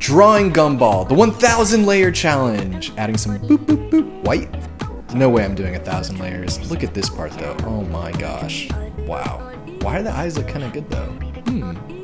Drawing gumball, the 1,000 layer challenge. Adding some boop boop boop white. No way I'm doing 1,000 layers. Look at this part though. Oh my gosh. Wow. Why do the eyes look kind of good though?